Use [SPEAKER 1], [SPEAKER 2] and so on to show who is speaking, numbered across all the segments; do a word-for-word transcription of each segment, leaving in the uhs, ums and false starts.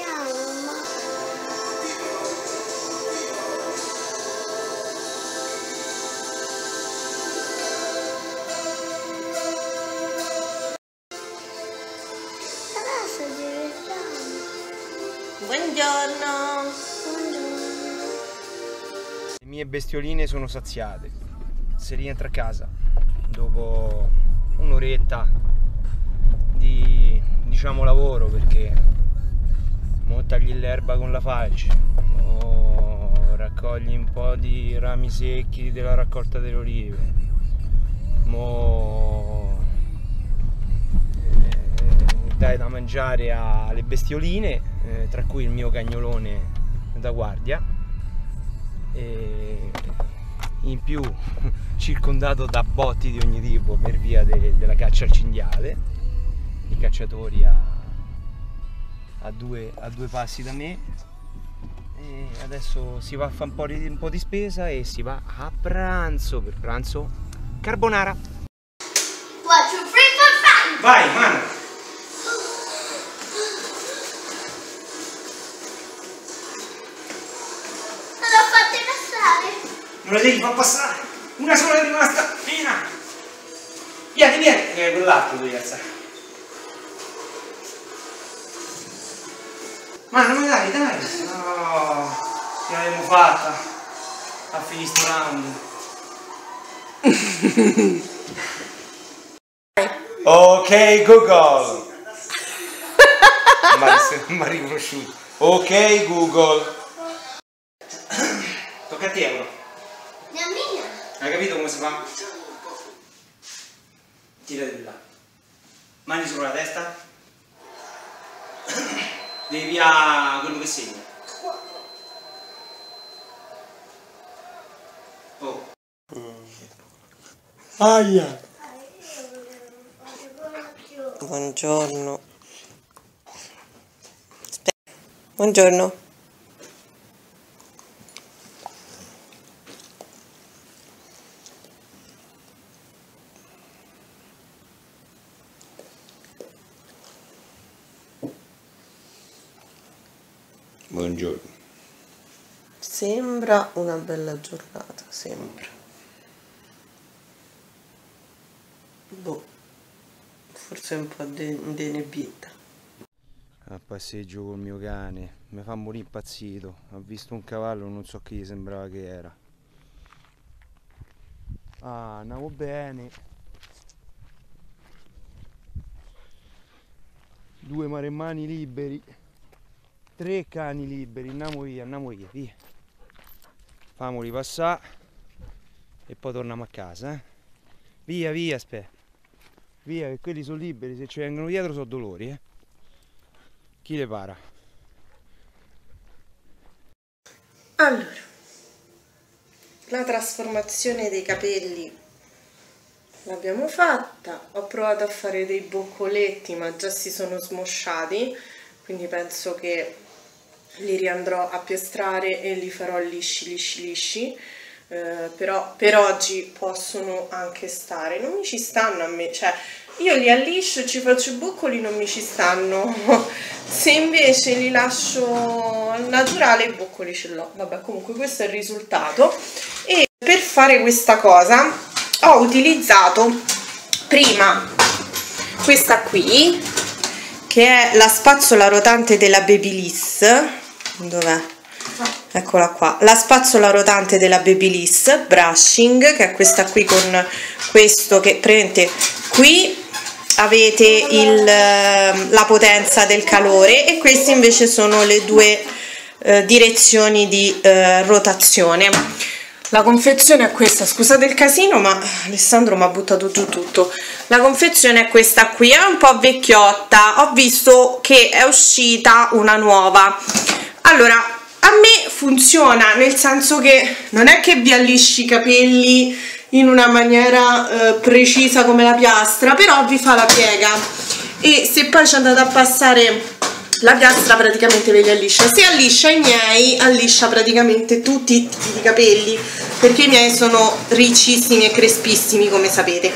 [SPEAKER 1] Buongiorno.
[SPEAKER 2] Le mie bestioline sono saziate. Si rientra a casa dopo un'oretta di, diciamo, lavoro, perché mo tagli l'erba con la falce, mo raccogli un po' di rami secchi della raccolta delle olive, mo eh, dai da mangiare alle bestioline, eh, tra cui il mio cagnolone da guardia, e in più circondato da botti di ogni tipo per via de, della caccia al cinghiale, i cacciatori a, a, due, a due passi da me. E adesso si va a fare un po' di, un po' di spesa e si va a pranzo. Per pranzo carbonara.
[SPEAKER 1] One, two, three, four, five.
[SPEAKER 2] Vai, mano! Non la devi far passare, una sola è rimasta, fina! Vieni, vieni, che quell'altro devi alzare. Ma non mi dai, dai! No, ce l'abbiamo fatta a finire sto round. Ok Google! Mi ha riconosciuto. Ok Google! Tocca a te, Euro. Hai capito come si fa? Tira di là. Mani sopra la testa. Devi via quello che segna. Oh. Aia.
[SPEAKER 1] Buongiorno. Aspetta. Buongiorno.
[SPEAKER 2] Buongiorno.
[SPEAKER 1] Sembra una bella giornata, sembra. Boh, forse un po' di nebbita.
[SPEAKER 2] A passeggio col mio cane, mi fa morire impazzito. Ha visto un cavallo, non so che gli sembrava che era. Ah, andavo bene. Due maremmani liberi. Tre cani liberi, andiamo via, andiamo via, via. Famoli passare e poi torniamo a casa, eh. Via, via, aspetta. Via, che quelli sono liberi, se ci vengono dietro sono dolori, eh. Chi le para?
[SPEAKER 1] Allora, la trasformazione dei capelli l'abbiamo fatta. Ho provato a fare dei boccoletti, ma già si sono smosciati, quindi penso che li riandrò a piastrare e li farò lisci lisci lisci, eh, però per oggi possono anche stare. Non mi ci stanno a me, cioè io li alliscio e ci faccio i boccoli, non mi ci stanno. Se invece li lascio al naturale i boccoli ce l'ho. Vabbè, comunque questo è il risultato. E per fare questa cosa ho utilizzato prima questa qui, che è la spazzola rotante della Babyliss. Dov'è? Eccola qua, la spazzola rotante della Babyliss Brushing, che è questa qui con questo che praticamente qui avete il, la potenza del calore e queste invece sono le due eh, direzioni di eh, rotazione. La confezione è questa, scusate il casino, ma Alessandro mi ha buttato giù tutto. La confezione è questa qui, è un po' vecchiotta, ho visto che è uscita una nuova. Allora, a me funziona, nel senso che non è che vi allisci i capelli in una maniera eh, precisa come la piastra, però vi fa la piega, e se poi ci andate a passare la piastra praticamente ve li alliscia. Se alliscia i miei, alliscia praticamente tutti i tipi di capelli, perché i miei sono riccissimi e crespissimi, come sapete.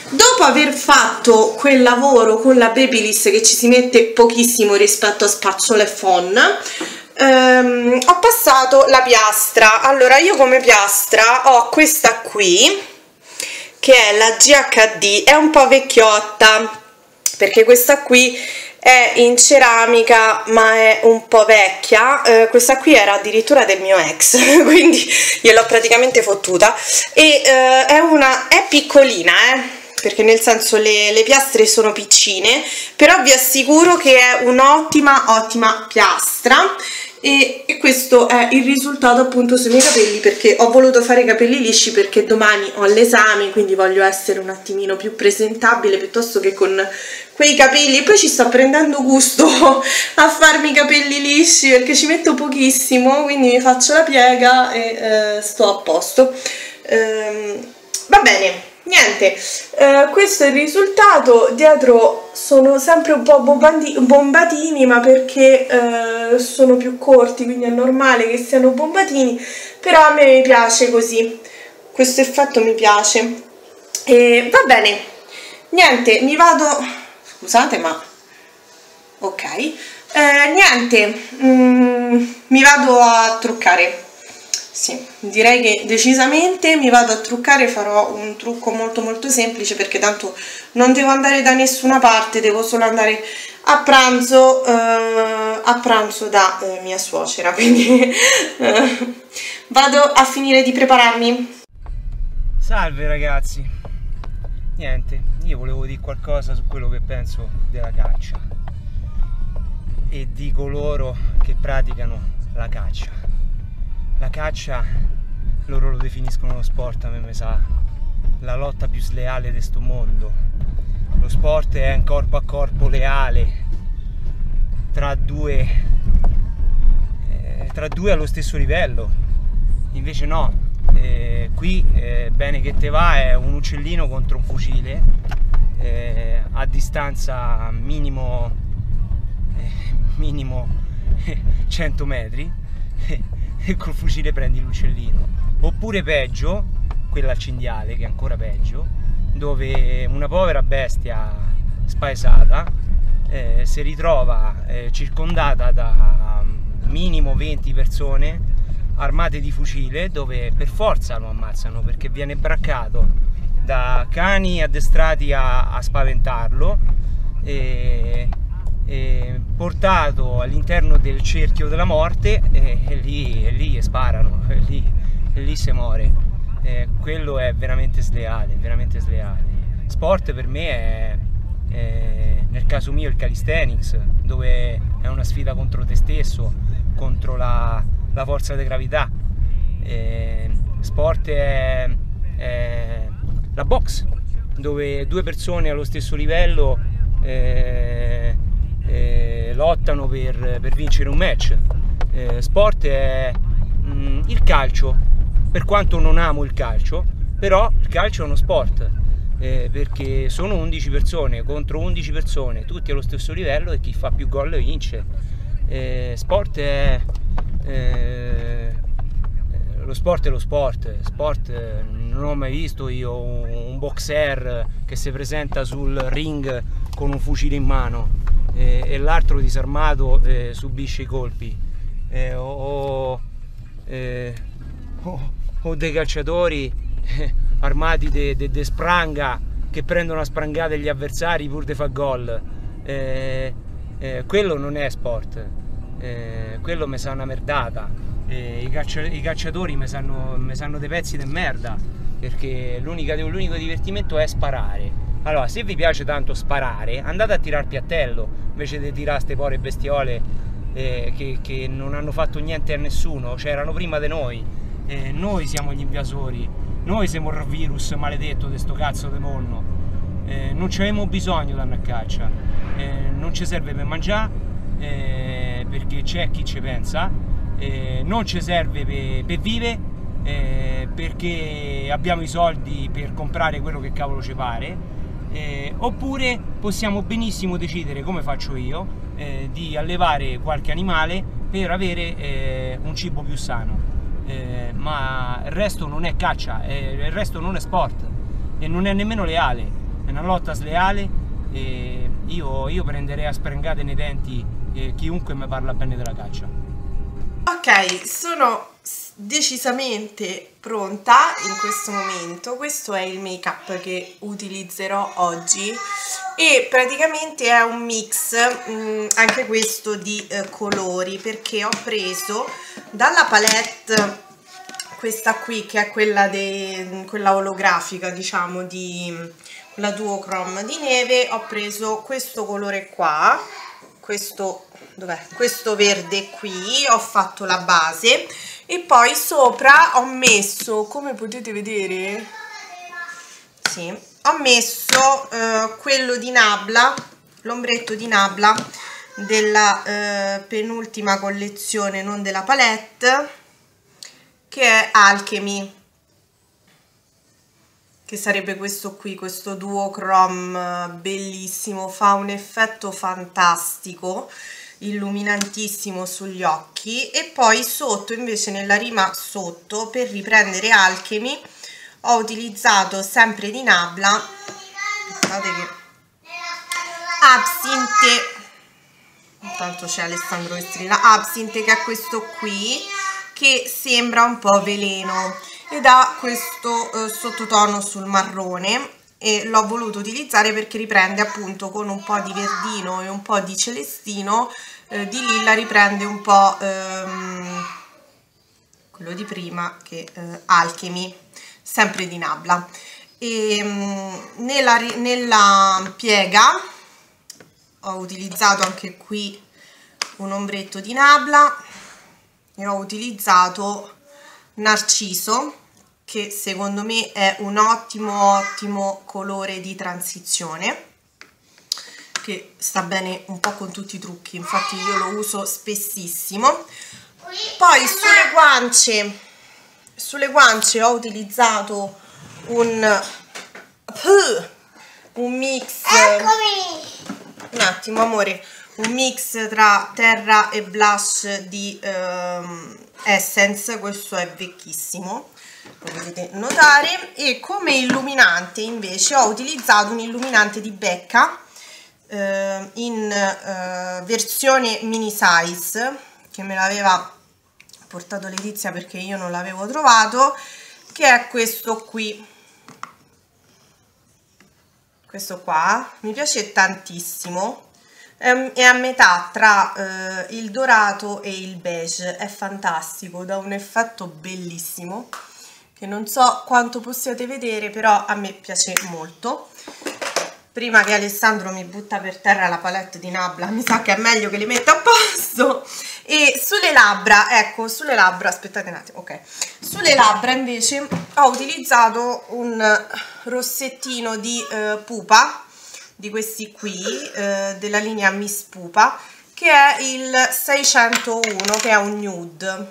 [SPEAKER 1] Dopo aver fatto quel lavoro con la Babyliss, che ci si mette pochissimo rispetto a spazzola e phon, ehm, ho passato la piastra. Allora, io come piastra ho questa qui, che è la G H D, è un po' vecchiotta, perché questa qui è in ceramica ma è un po' vecchia. Eh, questa qui era addirittura del mio ex, quindi gliel'ho praticamente fottuta, e eh, è una è piccolina, eh perché nel senso le, le piastre sono piccine, però vi assicuro che è un'ottima ottima piastra. E, e questo è il risultato appunto sui miei capelli, perché ho voluto fare i capelli lisci perché domani ho l'esame, quindi voglio essere un attimino più presentabile piuttosto che con quei capelli. E poi ci sto prendendo gusto a farmi i capelli lisci perché ci metto pochissimo, quindi mi faccio la piega e eh, sto a posto. Ehm, va bene. Niente, eh, questo è il risultato. Dietro sono sempre un po' bombatini, ma perché eh, sono più corti, quindi è normale che siano bombatini, però a me mi piace così, questo effetto mi piace. E va bene, niente, mi vado, scusate ma ok, eh, niente, mm, mi vado a truccare. Sì, direi che decisamente mi vado a truccare, farò un trucco molto molto semplice perché tanto non devo andare da nessuna parte, devo solo andare a pranzo, eh, a pranzo da eh, mia suocera, quindi eh, vado a finire di prepararmi.
[SPEAKER 2] Salve ragazzi, niente, io volevo dire qualcosa su quello che penso della caccia e di coloro che praticano la caccia. La caccia, loro lo definiscono lo sport, a me mi sa la lotta più sleale di sto mondo. Lo sport è un corpo a corpo leale tra due, eh, tra due allo stesso livello. Invece no, eh, qui eh, bene che te va è un uccellino contro un fucile eh, a distanza minimo, eh, minimo cento metri. E col fucile prendi l'uccellino. Oppure peggio, quella al cinghiale, che è ancora peggio, dove una povera bestia spaesata eh, si ritrova eh, circondata da minimo venti persone armate di fucile, dove per forza lo ammazzano perché viene braccato da cani addestrati a, a spaventarlo e Eh, portato all'interno del cerchio della morte e, e lì, e lì sparano, e lì, e lì si muore. Eh, quello è veramente sleale, veramente sleale. Sport per me è, è, nel caso mio, il calisthenics, dove è una sfida contro te stesso, contro la, la forza di gravità. Eh, sport è, è la box, dove due persone allo stesso livello eh, Eh, lottano per, per vincere un match. Eh, sport è mh, il calcio, per quanto non amo il calcio, però il calcio è uno sport, eh, perché sono undici persone contro undici persone, tutti allo stesso livello, e chi fa più gol vince. Eh, sport è eh, lo sport è lo sport. Sport eh, non ho mai visto io un, un boxer che si presenta sul ring con un fucile in mano e, e l'altro disarmato eh, subisce i colpi, eh, o, eh, o, o dei calciatori eh, armati de, de, de spranga che prendono a sprangate gli avversari pur di far gol. Eh, eh, quello non è sport, eh, quello mi sa una merdata. Eh, i, caccia, i calciatori mi sanno, mi sanno dei pezzi di merda, perché l'unico divertimento è sparare. Allora, se vi piace tanto sparare, andate a tirare piattello invece di tirare ste povere bestiole eh, che, che non hanno fatto niente a nessuno, cioè erano prima di noi. Eh, noi siamo gli invasori, noi siamo il virus maledetto di sto cazzo di mondo. Eh, non ci avevamo bisogno di andare a caccia, eh, non ci serve per mangiare, eh, perché c'è chi ci pensa, eh, non ci serve per, per vivere, eh, perché abbiamo i soldi per comprare quello che cavolo ci pare. Eh, oppure possiamo benissimo decidere, come faccio io, eh, di allevare qualche animale per avere eh, un cibo più sano, eh, ma il resto non è caccia, eh, il resto non è sport e non è nemmeno leale. è una lotta sleale e io, io prenderei a sprangate nei denti eh, chiunque mi parla bene della caccia.
[SPEAKER 1] Ok, sono decisamente pronta in questo momento. Questo è il make up che utilizzerò oggi e praticamente è un mix mh, anche questo di eh, colori, perché ho preso dalla palette questa qui che è quella, de, quella olografica, diciamo, di la duochrome di neve. Ho preso questo colore qua, questo dov'è? Questo verde qui, ho fatto la base e poi sopra ho messo, come potete vedere, sì, ho messo eh, quello di Nabla, l'ombretto di Nabla della eh, penultima collezione, non della palette, che è Alchemy, che sarebbe questo qui, questo duochrome bellissimo, fa un effetto fantastico, illuminantissimo sugli occhi. E poi sotto invece, nella rima sotto, per riprendere Alchemy, ho utilizzato sempre di Nabla, aspettate che Absinthe, intanto c'è Alessandro che strilla, Absinthe, che è questo qui, che sembra un po' veleno ed ha questo eh, sottotono sul marrone, e l'ho voluto utilizzare perché riprende appunto con un po' di verdino e un po' di celestino, eh, di lilla riprende un po' ehm, quello di prima, che eh, Alchemy, sempre di Nabla. E mh, nella, nella piega ho utilizzato anche qui un ombretto di Nabla e ho utilizzato Narciso, che secondo me è un ottimo ottimo colore di transizione, che sta bene un po' con tutti i trucchi, infatti io lo uso spessissimo. Poi sulle guance sulle guance ho utilizzato un un mix, un attimo amore, un mix tra terra e blush di ehm, Essence, questo è vecchissimo, lo potete notare. E come illuminante invece ho utilizzato un illuminante di Becca eh, in eh, versione mini size, che me l'aveva portato Letizia perché io non l'avevo trovato, che è questo qui, questo qua, mi piace tantissimo. È a metà tra eh, il dorato e il beige, è fantastico, dà un effetto bellissimo che non so quanto possiate vedere, però a me piace molto. Prima che Alessandro mi butta per terra la palette di Nabla, mi sa che è meglio che li metta a posto. E sulle labbra, ecco, sulle labbra, aspettate un attimo, ok, sulle labbra invece ho utilizzato un rossettino di eh, pupa, di questi qui, eh, della linea Miss Pupa, che è il seicentouno, che è un nude,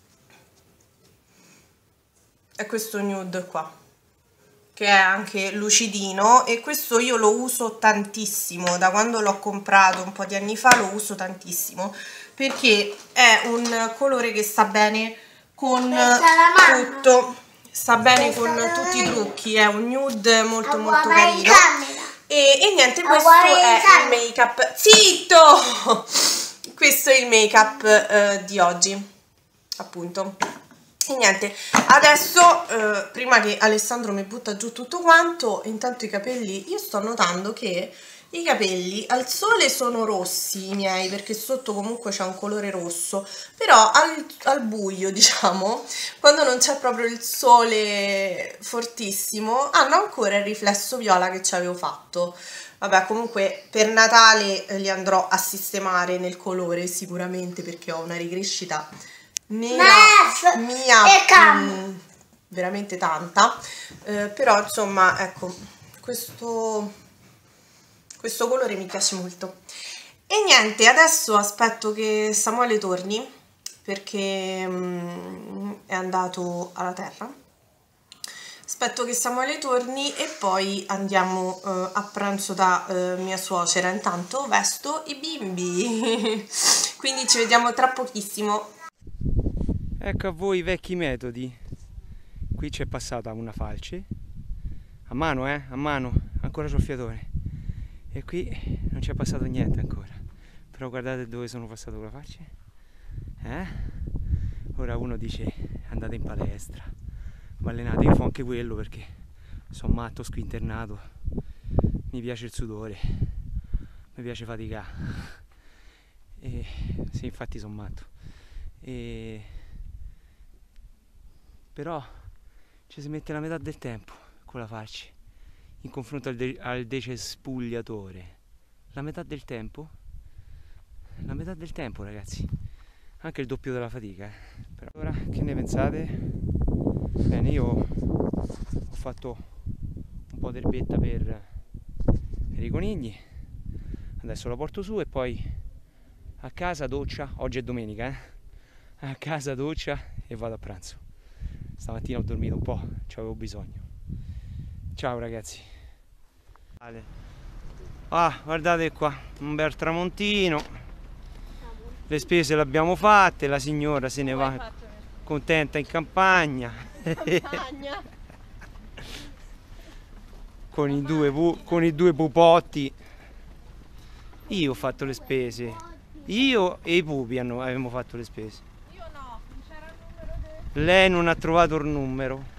[SPEAKER 1] è questo nude qua, che è anche lucidino, e questo io lo uso tantissimo, da quando l'ho comprato un po' di anni fa lo uso tantissimo, perché è un colore che sta bene con tutto, sta bene con tutti i trucchi, è un nude molto molto carino. E, e niente, questo è il make up, zitto! Questo è il make up eh, di oggi, appunto. E niente, adesso eh, prima che Alessandro mi butta giù tutto quanto, intanto i capelli, io sto notando che i capelli al sole sono rossi i miei, perché sotto comunque c'è un colore rosso, però al, al buio, diciamo, quando non c'è proprio il sole fortissimo, hanno ancora il riflesso viola che ci avevo fatto. Vabbè, comunque per Natale li andrò a sistemare nel colore sicuramente, perché ho una ricrescita nera mia mh, veramente tanta, eh, però insomma ecco, questo questo colore mi piace molto. E niente, adesso aspetto che Samuele torni, perché mh, è andato alla terra. Aspetto che Samuele torni e poi andiamo uh, a pranzo da uh, mia suocera. Intanto vesto i bimbi quindi ci vediamo tra pochissimo.
[SPEAKER 2] Ecco a voi i vecchi metodi. Qui c'è passata una falce a mano, eh, a mano, ancora c'ho il fiatone. E qui non c'è passato niente ancora. Però guardate dove sono passato con la faccia. Eh? Ora uno dice andate in palestra, ma allenate, io fa anche quello perché sono matto, squinternato, mi piace il sudore, mi piace faticare. E sì, infatti sono matto. E però ci si mette la metà del tempo con la faccia in confronto al, de al decespugliatore. La metà del tempo, la metà del tempo, ragazzi, anche il doppio della fatica. Eh. Però ora che ne pensate? Bene, io ho fatto un po' d'erbetta per, per i conigli, adesso la porto su e poi a casa doccia, oggi è domenica, eh? A casa doccia e vado a pranzo. Stamattina ho dormito un po', ci avevo bisogno. Ciao ragazzi. Ah, guardate qua, un bel tramontino. Le spese le abbiamo fatte, la signora se ne va contenta in campagna.
[SPEAKER 1] Campagna.
[SPEAKER 2] con, i due pu con i due pupotti. Io ho fatto le spese. Io e i pupi hanno, abbiamo fatto le spese.
[SPEAKER 1] Io no, non c'era il numero del...
[SPEAKER 2] Lei non ha trovato il numero.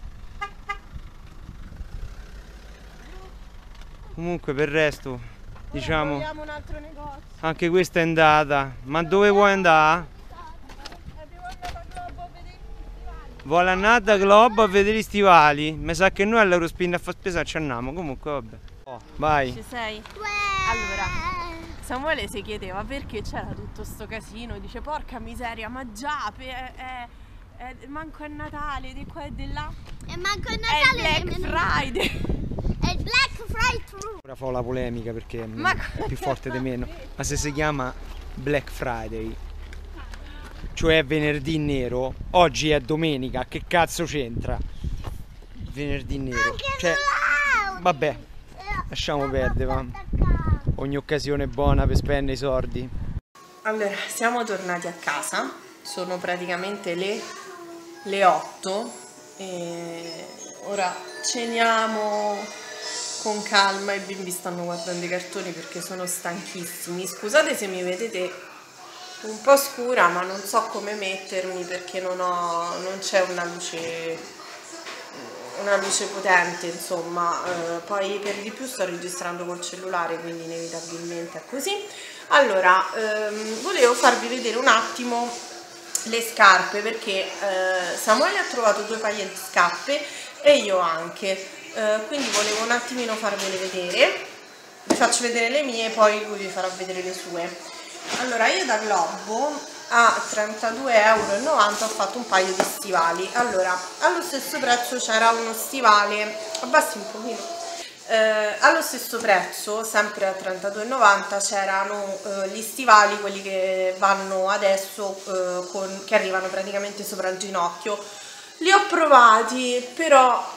[SPEAKER 2] Comunque per il resto, diciamo,
[SPEAKER 1] vogliamo un altro negozio.
[SPEAKER 2] Anche questa è andata. Ma dove vuoi andare? Vuole andare da Globo a vedere gli stivali? Mi sa che noi all'Eurospin a fare spesa ci andiamo. Comunque vabbè. Oh, vai.
[SPEAKER 1] Ci sei? Allora, Samuele si chiedeva perché c'era tutto sto casino. Dice porca miseria, ma già, è, è, è, manco è Natale, di qua e di là.
[SPEAKER 3] E manco è Natale.
[SPEAKER 1] È Black Friday.
[SPEAKER 3] È il Black Friday.
[SPEAKER 2] Ora fa la polemica perché
[SPEAKER 1] ma
[SPEAKER 2] è più forte di meno. Ma se si chiama Black Friday, cioè venerdì nero, oggi è domenica, che cazzo c'entra? Venerdì nero. Cioè, vabbè, lasciamo perdere, va. Ogni occasione è buona per spendere i soldi.
[SPEAKER 1] Allora, siamo tornati a casa, sono praticamente le, le otto e ora ceniamo con calma, i bimbi stanno guardando i cartoni perché sono stanchissimi. Scusate se mi vedete un po' scura, ma non so come mettermi perché non ho, non c'è una luce, una luce potente, insomma. Eh, poi per di più sto registrando col cellulare, quindi inevitabilmente è così. Allora, ehm, volevo farvi vedere un attimo le scarpe perché eh, Samuele ha trovato due paia di scarpe e io anche. Uh, quindi volevo un attimino farvele vedere, vi faccio vedere le mie e poi lui vi farà vedere le sue. Allora, io da Globo a trentadue e novanta euro ho fatto un paio di stivali. Allora, allo stesso prezzo c'era uno stivale, abbassi un pochino, uh, allo stesso prezzo, sempre a trentadue e novanta, c'erano uh, gli stivali, quelli che vanno adesso, uh, con, che arrivano praticamente sopra il ginocchio. Li ho provati, però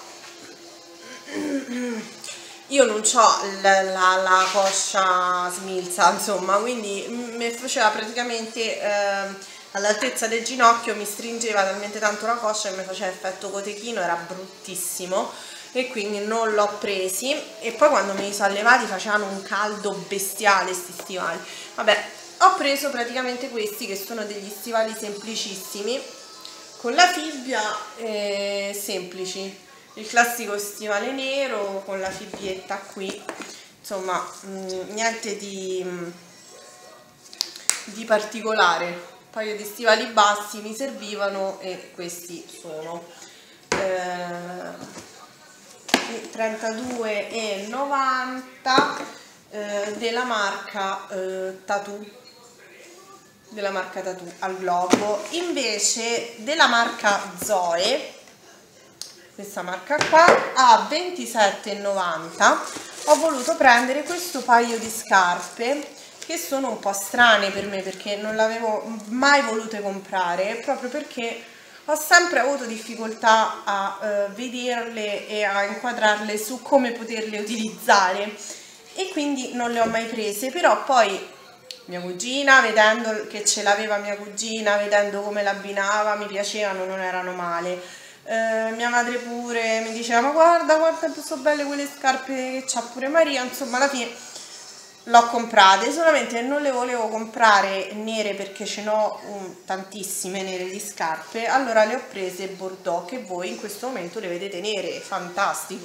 [SPEAKER 1] io non ho la, la, la coscia smilza, insomma, quindi mi faceva praticamente eh, all'altezza del ginocchio, mi stringeva talmente tanto la coscia che mi faceva effetto cotechino, era bruttissimo e quindi non l'ho presi. E poi quando me li sono levati facevano un caldo bestiale sti stivali. Vabbè, ho preso praticamente questi che sono degli stivali semplicissimi con la fibbia, eh, semplici. Il classico stivale nero con la fibbietta qui, insomma mh, niente di, mh, di particolare. Un paio di stivali bassi mi servivano e questi sono eh, trentadue e novanta eh, della marca eh, Tattoo, della marca Tattoo al Globo. Invece della marca Zoe, questa marca qua, a ventisette e novanta ho voluto prendere questo paio di scarpe che sono un po' strane per me perché non l'avevo mai volute comprare, proprio perché ho sempre avuto difficoltà a eh, vederle e a inquadrarle su come poterle utilizzare e quindi non le ho mai prese. Però poi mia cugina, vedendo che ce l'aveva mia cugina, vedendo come l'abbinava, mi piacevano, non erano male. eh, mia madre pure mi diceva ma guarda quanto sono belle quelle scarpe che c'ha pure Maria, insomma alla fine l'ho comprate, solamente non le volevo comprare nere perché ce n'ho um, tantissime nere di scarpe, allora le ho prese bordeaux, che voi in questo momento le vedete nere, fantastico.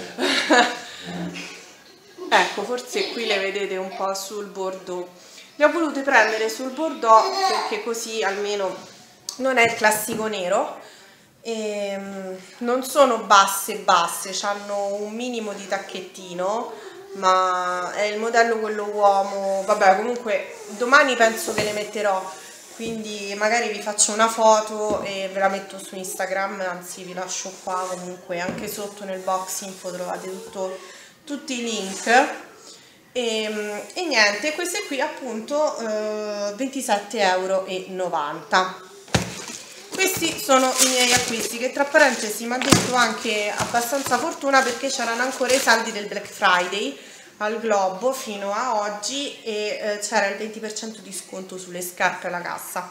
[SPEAKER 1] Ecco, forse qui le vedete un po' sul bordeaux. Le ho volute prendere sul bordeaux perché così almeno non è il classico nero. E, um, non sono basse basse, hanno un minimo di tacchettino, ma è il modello quello uomo. Vabbè, comunque domani penso che le metterò, quindi magari vi faccio una foto e ve la metto su Instagram, anzi vi lascio qua, comunque anche sotto nel box info trovate tutto, tutti i link. E, e niente, queste qui appunto eh, ventisette e novanta euro. Questi sono i miei acquisti, che tra parentesi mi ha detto anche abbastanza fortuna perché c'erano ancora i saldi del Black Friday al Globo fino a oggi e eh, c'era il venti per cento di sconto sulle scarpe alla cassa.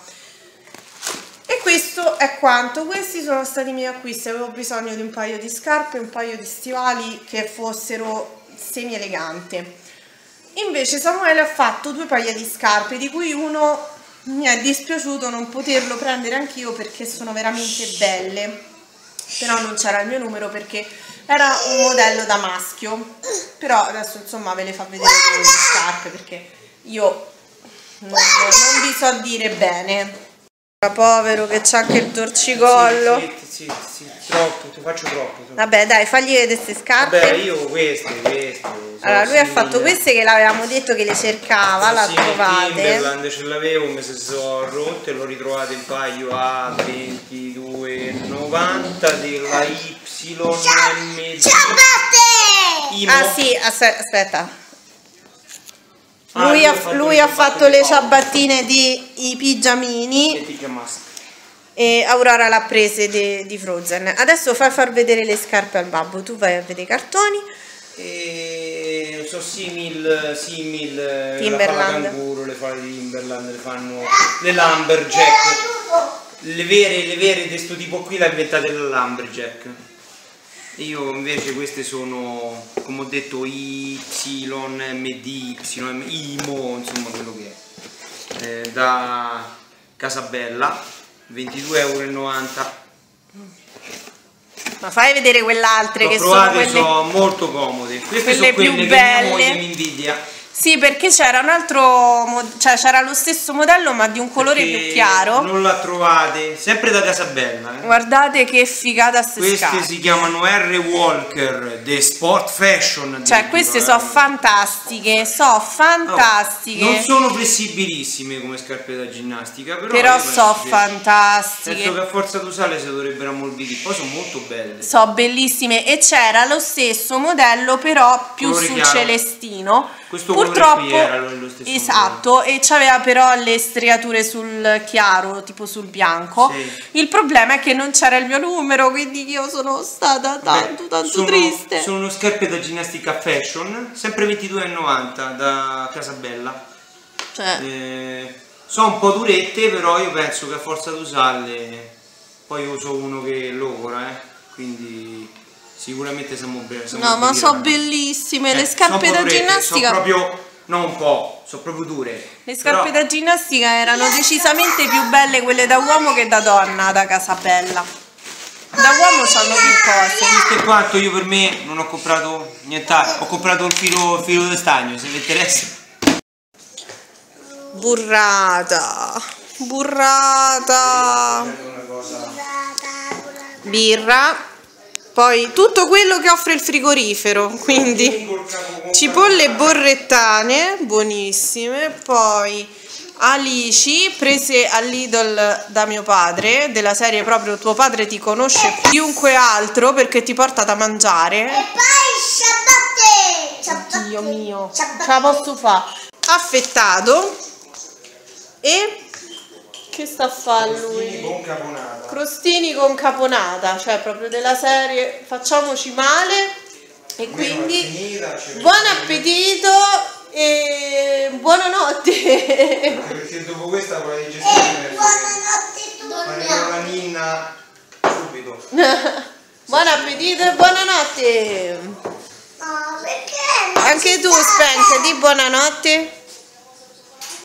[SPEAKER 1] E questo è quanto. Questi sono stati i miei acquisti. Avevo bisogno di un paio di scarpe, un paio di stivali che fossero semi elegante. Invece Samuele ha fatto due paia di scarpe, di cui uno mi è dispiaciuto non poterlo prendere anch'io perché sono veramente belle, però non c'era il mio numero perché era un modello da maschio. Però adesso insomma ve le fa vedere le scarpe perché io non, non vi so dire bene. Povero che c'ha anche il torcicollo.
[SPEAKER 2] Sì, sì, sì, sì, troppo, ti faccio troppo, troppo.
[SPEAKER 1] Vabbè dai, fagli vedere queste scarpe.
[SPEAKER 2] Vabbè, io queste, queste.
[SPEAKER 1] Allora lui ha fatto queste che l'avevamo detto che le cercava, l'ha trovate.
[SPEAKER 2] Timberland ce l'avevo, mi si sono rotte, l'ho ritrovate un paio a ventidue e novanta della Y M D.
[SPEAKER 1] Ah sì, aspetta. Lui, ah, ha, lui ha fatto le ciabattine di i pigiamini e Aurora l'ha prese di, di Frozen. Adesso fai far vedere le scarpe al babbo, tu vai a vedere i cartoni.
[SPEAKER 2] E so simil, simil
[SPEAKER 1] Timberland,
[SPEAKER 2] la canguro, le fa di Timberland, le fanno le Lumberjack, le vere, le vere di questo tipo qui l'ha inventate la Lumberjack. Io invece queste sono, come ho detto, Y M D, Y, IMO, insomma quello che è, eh, da Casabella, ventidue e novanta euro.
[SPEAKER 1] Ma fai vedere quell'altre che sono quelle,
[SPEAKER 2] sono molto comode. Queste
[SPEAKER 1] quelle
[SPEAKER 2] sono quelle
[SPEAKER 1] più
[SPEAKER 2] che mia moglie
[SPEAKER 1] belle.
[SPEAKER 2] mi invidia.
[SPEAKER 1] Sì, perché c'era un altro, cioè c'era lo stesso modello ma di un colore
[SPEAKER 2] Perché
[SPEAKER 1] più chiaro.
[SPEAKER 2] Non la trovate, sempre da Casabella. Eh.
[SPEAKER 1] Guardate che figata ste
[SPEAKER 2] Queste
[SPEAKER 1] scarpe.
[SPEAKER 2] si chiamano R. Walker, The Sport Fashion.
[SPEAKER 1] Cioè queste sono fantastiche, sono fantastiche.
[SPEAKER 2] Oh, non sono flessibilissime come scarpe da ginnastica, però,
[SPEAKER 1] però sono
[SPEAKER 2] che,
[SPEAKER 1] fantastiche.
[SPEAKER 2] Penso che a forza di usarle si dovrebbero ammorbidire. Poi sono molto belle.
[SPEAKER 1] Sono bellissime e c'era lo stesso modello però più
[SPEAKER 2] colore
[SPEAKER 1] sul
[SPEAKER 2] chiaro.
[SPEAKER 1] Celestino.
[SPEAKER 2] Questo
[SPEAKER 1] purtroppo
[SPEAKER 2] qui era lo stesso
[SPEAKER 1] esatto modello. E c'aveva però le striature sul chiaro, tipo sul bianco.
[SPEAKER 2] Sì.
[SPEAKER 1] Il problema è che non c'era il mio numero, quindi io sono stata tanto Beh, tanto
[SPEAKER 2] sono,
[SPEAKER 1] triste.
[SPEAKER 2] Sono scarpe da ginnastica fashion, sempre ventidue e novanta da Casabella.
[SPEAKER 1] Cioè.
[SPEAKER 2] Eh, sono un po' durette, però io penso che a forza di usarle, poi io uso uno che logora, eh, quindi sicuramente siamo bene.
[SPEAKER 1] No, ma sono bellissime, eh, le scarpe da durette, ginnastica.
[SPEAKER 2] Sono proprio, non un po', sono proprio dure.
[SPEAKER 1] Le scarpe
[SPEAKER 2] però...
[SPEAKER 1] da ginnastica erano decisamente più belle quelle da uomo che da donna da Casabella. Da uomo c'hanno più cose.
[SPEAKER 2] Questo è quanto. Io per me non ho comprato nient'altro, ho comprato il filo, il filo di stagno, se vi interessa.
[SPEAKER 1] Burrata, burrata, birra. Poi tutto quello che offre il frigorifero, quindi cipolle borrettane, buonissime, poi alici prese all'Idol da mio padre, della serie proprio tuo padre ti conosce più chiunque altro perché ti porta da mangiare.
[SPEAKER 3] E poi ciabatte!
[SPEAKER 1] Dio mio, ce la posso fare. Affettato e... Che sta a fare lui?
[SPEAKER 2] Crostini con caponata.
[SPEAKER 1] Crostini con caponata, cioè proprio della serie facciamoci male. E quindi finita, buon appetito e buonanotte.
[SPEAKER 2] Perché dopo questa con la digestione
[SPEAKER 3] buonanotte tu.
[SPEAKER 2] faremo la ninna subito. appetito.
[SPEAKER 1] Buon appetito e buonanotte.
[SPEAKER 3] No, perché?
[SPEAKER 1] Anche tu, Spank, di buonanotte.